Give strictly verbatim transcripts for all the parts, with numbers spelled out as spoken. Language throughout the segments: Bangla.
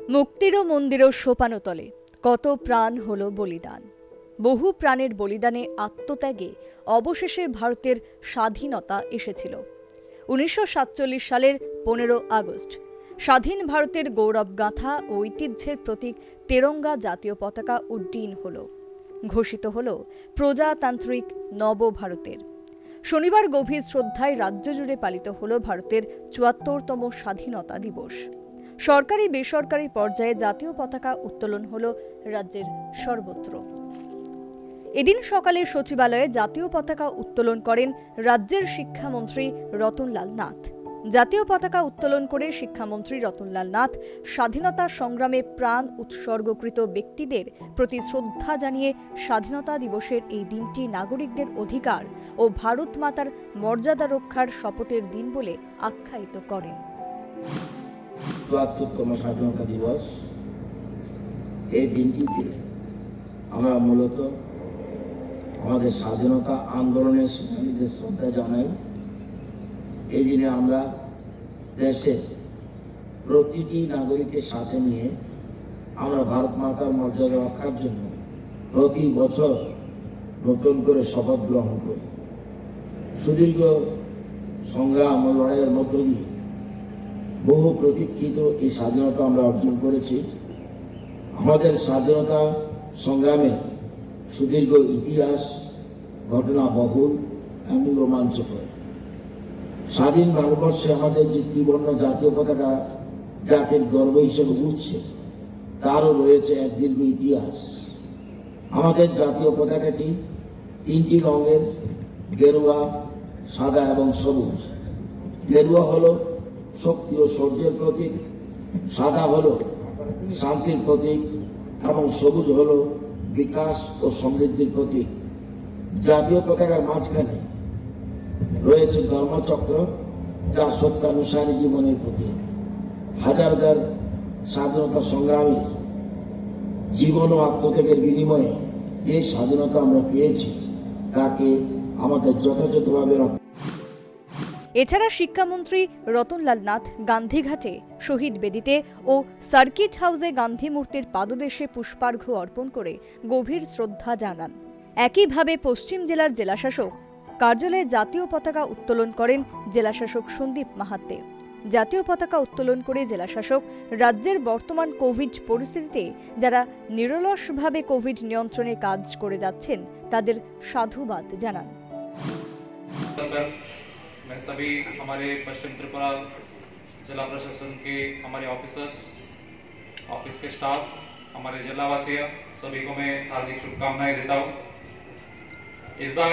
মুক্তিরও মন্দিরও সোপানো তলে কত প্রাণ হলো বলিদান। বহু প্রাণের বলিদানে আত্মত্যাগে অবশেষে ভারতের স্বাধীনতা এসেছিল। উনিশশো সাতচল্লিশ সালের পনেরো আগস্ট স্বাধীন ভারতের গৌরব গাথা ও ঐতিহ্যের প্রতীক তেরঙ্গা জাতীয় পতাকা উড্ডীন হল। ঘোষিত হল প্রজাতান্ত্রিক নবভারতের। শনিবার গভীর শ্রদ্ধায় রাজ্য জুড়ে পালিত হল ভারতের চুয়াত্তরতম স্বাধীনতা দিবস। সরকারি বেসরকারি পর্যায়ে জাতীয় পতাকা উত্তোলন হল রাজ্যের সর্বত্র। এদিন সকালে সচিবালয়ে জাতীয় পতাকা উত্তোলন করেন রাজ্যের শিক্ষামন্ত্রী রতনলাল নাথ। জাতীয় পতাকা উত্তোলন করে শিক্ষামন্ত্রী রতনলাল নাথ স্বাধীনতা সংগ্রামে প্রাণ উৎসর্গকৃত ব্যক্তিদের প্রতি শ্রদ্ধা জানিয়ে স্বাধীনতা দিবসের এই দিনটি নাগরিকদের অধিকার ও ভারত মাতার মর্যাদা রক্ষার শপথের দিন বলে আখ্যায়িত করেন। চুয়াত্তরতম স্বাধীনতা দিবস, এই দিনটিতে আমরা মূলত আমাদের স্বাধীনতা আন্দোলনের সেনানীদের শ্রদ্ধা জানাই। এই দিনে আমরা দেশের প্রতিটি নাগরিকের সাথে নিয়ে আমরা ভারত মাতার মর্যাদা রক্ষার জন্য প্রতি বছর নতুন করে শপথ গ্রহণ করি। সুদীর্ঘ সংগ্রাম ও লড়াইয়ের মধ্য দিয়ে বহু প্রতীক্ষিত এই স্বাধীনতা আমরা অর্জন করেছি। আমাদের স্বাধীনতা সংগ্রামে সুদীর্ঘ ইতিহাস, ঘটনা বহুল এবং রোমাঞ্চকর। স্বাধীন ভারতবর্ষে আমাদের যে ত্রিবর্ণ জাতীয় পতাকা জাতির গর্ব হিসেবে উঠছে, তারও রয়েছে এক দীর্ঘ ইতিহাস। আমাদের জাতীয় পতাকাটি তিনটি রঙের, গেরুয়া, সাদা এবং সবুজ। গেরুয়া হলো শক্তি ও শৌর্যের প্রতীক, সাদা হলো শান্তির প্রতীক এবং সবুজ হলো বিকাশ ও সমৃদ্ধির প্রতীক। জাতীয় পতাকার মাঝখানে রয়েছে ধর্মচক্র, যা সত্যানুসারী জীবনের প্রতীক। হাজার হাজার স্বাধীনতা সংগ্রামীর জীবন ও আত্মত্যাগের বিনিময়ে যে স্বাধীনতা আমরা পেয়েছি, তাকে আমাদের যথাযথভাবে রক্ষা। এছাড়া শিক্ষামন্ত্রী রতনলাল নাথ গান্ধীঘাটে শহীদ বেদিতে ও সার্কিট হাউসে গান্ধী মূর্তির পাদদেশে পুষ্পার্ঘ্য অর্পণ করে গভীর শ্রদ্ধা জানান। একইভাবে পশ্চিম জেলার জেলাশাসক কার্যালয়ে জাতীয় পতাকা উত্তোলন করেন জেলাশাসক সন্দীপ মাহাত্তে। জাতীয় পতাকা উত্তোলন করে জেলাশাসক রাজ্যের বর্তমান কোভিড পরিস্থিতিতে যারা নিরলসভাবে কোভিড নিয়ন্ত্রণে কাজ করে যাচ্ছেন তাদের সাধুবাদ জানান। मैं सभी हमारे पश्चिम त्रिपुरा जिला प्रशासन के हमारे ऑफिसर्स, ऑफिस के स्टाफ, हमारे जिलावासी सभी को मैं हार्दिक शुभकामनाएं देता हूँ। इस बार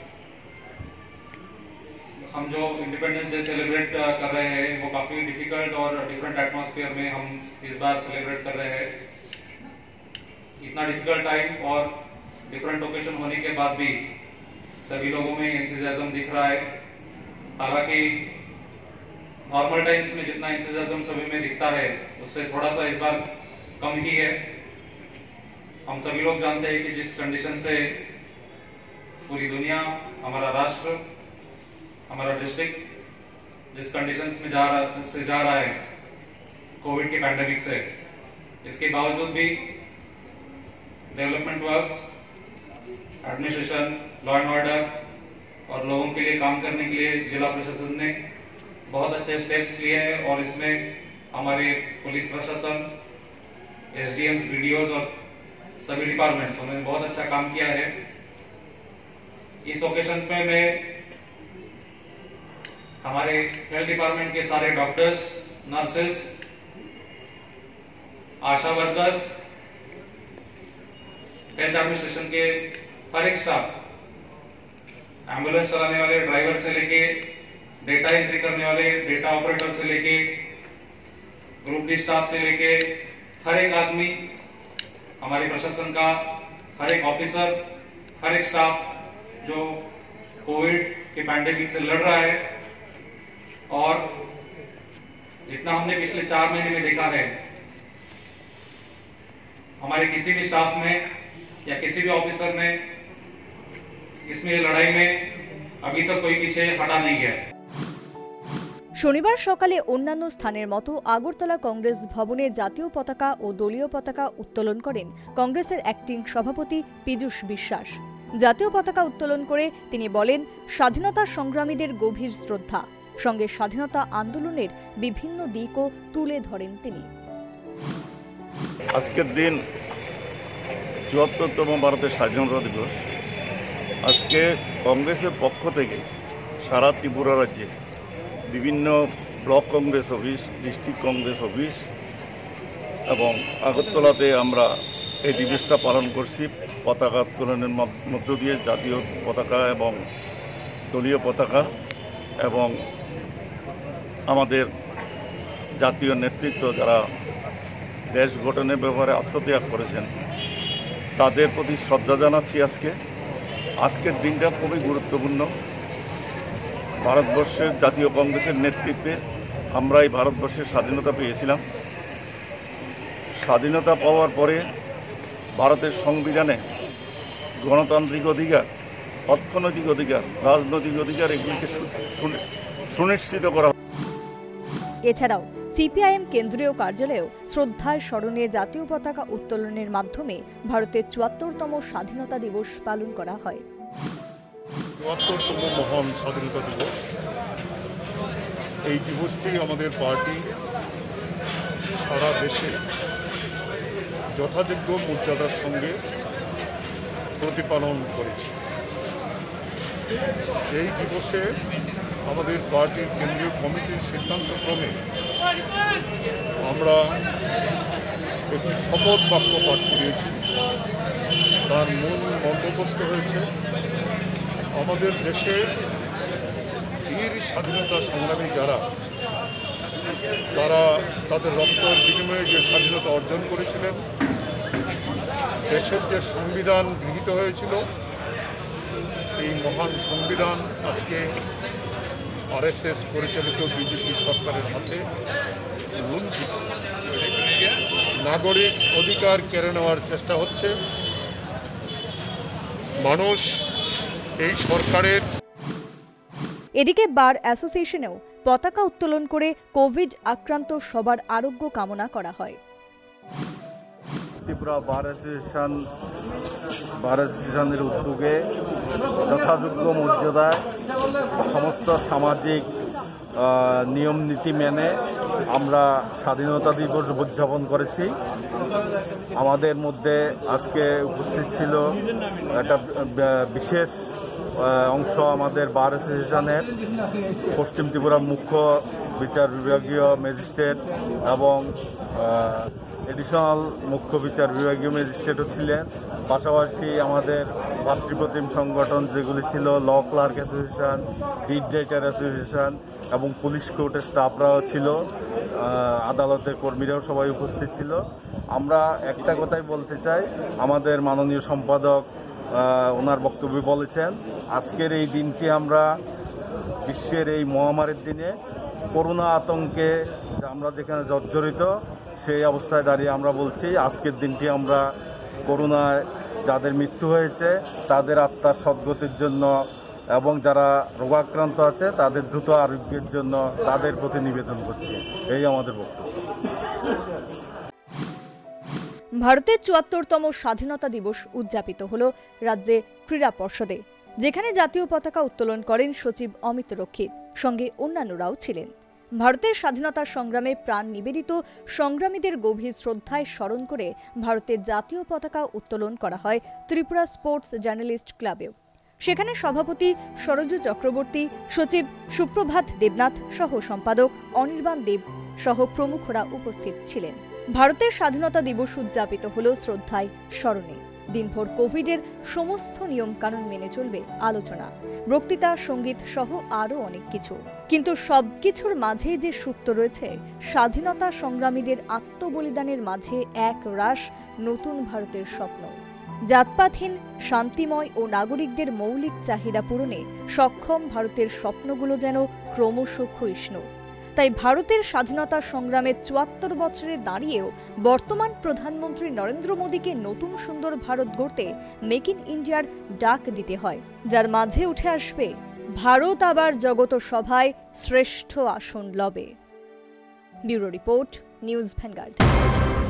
हम जो इंडिपेंडेंस डे सेलिब्रेट कर रहे हैं वो काफ़ी डिफिकल्ट और डिफरेंट एटमॉस्फेयर में हम इस बार सेलिब्रेट कर रहे हैं। इतना डिफिकल्ट टाइम और डिफरेंट ओकेजन होने के बाद भी सभी लोगों में एंथुसियाज्म दिख रहा है। हालांकि नॉर्मल टाइम्स में जितना एंथुसियाज्म सभी में दिखता है, उससे थोड़ा सा इस बार कम ही है। हम सभी लोग जानते हैं कि जिस कंडीशन से पूरी दुनिया, हमारा राष्ट्र, हमारा डिस्ट्रिक्ट जिस कंडीशंस में जा रहा से जा रहा है कोविड के पैंडेमिक से, इसके बावजूद भी development works, administration, law and order और लोगों के लिए काम करने के लिए जिला प्रशासन ने बहुत अच्छे स्टेप्स लिए हैं और इसमें हमारे पुलिस प्रशासन, एसडीएम्स, बीडीओज और सभी डिपार्टमेंट्स उन्होंने बहुत अच्छा काम किया है। इस ओकेशन पे मैं हमारे हेल्थ डिपार्टमेंट के सारे doctors, nurses, ASHA workers, health administration के हर एक स्टाफ, एम्बुलेंस चलाने वाले ड्राइवर से लेके डेटा एंट्री करने वाले डेटा ऑपरेटर से लेके ग्रुप डी स्टाफ से लेके हर एक आदमी, हमारे प्रशासन का हर एक ऑफिसर, हर एक स्टाफ जो कोविड के पैंडेमिक से लड़ रहा है। और जितना हमने पिछले चार महीने में देखा है, हमारे किसी भी स्टाफ में या किसी भी ऑफिसर में इसमें लड़ाई में अभी तक कोई पीछे हटा नहीं है। শনিবার সকালে অন্যান্য স্থানের মতো আগরতলা কংগ্রেস ভবনে জাতীয় পতাকা ও দলীয় পতাকা উত্তোলন করেন কংগ্রেসের অ্যাক্টিং সভাপতি পীযূষ বিশ্বাস। জাতীয় পতাকা উত্তোলন করে তিনি বলেন, স্বাধীনতা সংগ্রামীদের গভীর শ্রদ্ধা, সঙ্গে স্বাধীনতা আন্দোলনের বিভিন্ন দিকও তুলে ধরেন তিনি। আজকের দিন চুয়াত্তরতম ভারতের স্বাধীনতা দিবস। আজকে কংগ্রেসের পক্ষ থেকে সারা ত্রিপুরা রাজ্যে বিভিন্ন block Congress office, district Congress office এবং আগরতলাতে আমরা এই দিবসটা পালন করছি। পতাকা উত্তোলনের মধ্য দিয়ে জাতীয় পতাকা এবং দলীয় পতাকা এবং আমাদের জাতীয় নেতৃত্ব যারা দেশ গঠনের ব্যাপারে আত্মত্যাগ করেছেন তাদের প্রতি শ্রদ্ধা জানাচ্ছি। আজকে আজকের দিনটা খুবই গুরুত্বপূর্ণ। ভারতবর্ষের জাতীয় কংগ্রেসের নেতৃত্বে আমরা এই ভারতবর্ষের স্বাধীনতা পেয়েছিলাম। স্বাধীনতা পাওয়ার পরে ভারতের সংবিধানে গণতান্ত্রিক অধিকার, অর্থনৈতিক অধিকার, রাজনৈতিক অধিকার এগুলিকে সুনিশ্চিত করা। এছাড়াও সিপিআইএম কেন্দ্রীয় কার্যালয়েও শ্রদ্ধায় স্মরণে জাতীয় পতাকা উত্তোলনের মাধ্যমে ভারতের চুয়াত্তরতম স্বাধীনতা দিবস পালন করা হয়। চুয়াত্তরতম মহান স্বাধীনতা দিবস, এই দিবসটি আমাদের পার্টি সারা দেশে যথাযোগ্য মর্যাদার সঙ্গে প্রতিপালন করেছে। এই দিবসে আমাদের পার্টির কেন্দ্রীয় কমিটির সিদ্ধান্তক্রমে আমরা একটি শপথ বাক্য পাঠ করিয়েছি। তার মূল বন্দোবস্ত হয়েছে আমাদের দেশের বীর স্বাধীনতা সংগ্রামী যারা তারা তাদের রক্তের বিনিময়ে যে স্বাধীনতা অর্জন করেছিলেন, দেশের যে সংবিধান গৃহীত হয়েছিল, এই মহান সংবিধান আজকে আরএসএস পরিচালিত বিজেপি সরকারের হাতে লুণ্ঠিত। নাগরিক অধিকার কেড়ে নেওয়ার চেষ্টা হচ্ছে। মানুষ এই সরকারের। এদিকে বার অ্যাসোসিয়েশনেও পতাকা উত্তোলন করে কোভিড আক্রান্ত সবার আরোগ্য কামনা করা হয়। ত্রিপুরা বার অ্যাসোসিয়েশন বার অ্যাসোসিয়েশনের উদ্যোগে যথাযোগ্য মর্যাদায় সমস্ত সামাজিক নিয়ম নীতি মেনে আমরা স্বাধীনতা দিবস উদযাপন করেছি। আমাদের মধ্যে আজকে উপস্থিত ছিল একটা বিশেষ অংশ আমাদের বার অ্যাসোসিয়েশনের পশ্চিম ত্রিপুরার মুখ্য বিচার বিভাগীয় ম্যাজিস্ট্রেট এবং এডিশনাল মুখ্য বিচার বিভাগীয় ম্যাজিস্ট্রেটও ছিলেন। পাশাপাশি আমাদের ভাতৃপ্রতিম সংগঠন যেগুলি ছিল, law clerk association, deed writer association এবং পুলিশ কোর্টের স্টাফরাও ছিল, আদালতের কর্মীরাও সবাই উপস্থিত ছিল। আমরা একটা কথাই বলতে চাই, আমাদের মাননীয় সম্পাদক ওনার বক্তব্যে বলেছেন, আজকের এই দিনটি আমরা বিশ্বের এই মহামারীর দিনে করোনা আতঙ্কে আমরা যেখানে জর্জরিত, সেই অবস্থায় দাঁড়িয়ে আমরা বলছি আজকের দিনটি আমরা করোনায় যাদের মৃত্যু হয়েছে তাদের আত্মার সদ্গতির জন্য এবং যারা রোগাক্রান্ত আছে তাদের দ্রুত আরোগ্যের জন্য তাদের প্রতি নিবেদন করছি। এই আমাদের বক্তব্য। ভারতের চুয়াত্তরতম স্বাধীনতা দিবস উদযাপিত হল রাজ্যে ক্রীড়া পর্ষদে, যেখানে জাতীয় পতাকা উত্তোলন করেন সচিব অমিত রক্ষিত, সঙ্গে অন্যান্যরাও ছিলেন। ভারতের স্বাধীনতা সংগ্রামে প্রাণ নিবেদিত সংগ্রামীদের গভীর শ্রদ্ধায় স্মরণ করে ভারতের জাতীয় পতাকা উত্তোলন করা হয় ত্রিপুরা স্পোর্টস জার্নালিস্ট ক্লাবেও। সেখানে সভাপতি সরজু চক্রবর্তী, সচিব সুপ্রভাত দেবনাথ সহ সম্পাদক অনির্বাণ দেব সহ প্রমুখরা উপস্থিত ছিলেন। ভারতের স্বাধীনতা দিবস উদযাপিত হল শ্রদ্ধায় স্মরণে। দিনভর কোভিডের সমস্ত নিয়ম কানুন মেনে চলবে আলোচনা, বক্তৃতা, সঙ্গীত সহ আরও অনেক কিছু। কিন্তু সবকিছুর মাঝে যে সুপ্ত রয়েছে স্বাধীনতা সংগ্রামীদের আত্মবলিদানের মাঝে এক রাশ নতুন ভারতের স্বপ্ন। জাতপাতহীন, শান্তিময় ও নাগরিকদের মৌলিক চাহিদা পূরণে সক্ষম ভারতের স্বপ্নগুলো যেন ক্রমশ ক্ষয়িষ্ণু। তাই ভারতের স্বাধীনতা সংগ্রামের চুয়াত্তর বছরে দাঁড়িয়েও বর্তমান প্রধানমন্ত্রী নরেন্দ্র মোদীকে নতুন সুন্দর ভারত গড়তে মেক ইন ইন্ডিয়ার ডাক দিতে হয়, যার মাঝে উঠে আসবে ভারত আবার জগত সভায় শ্রেষ্ঠ আসন লবে। Bureau report, News vanguard.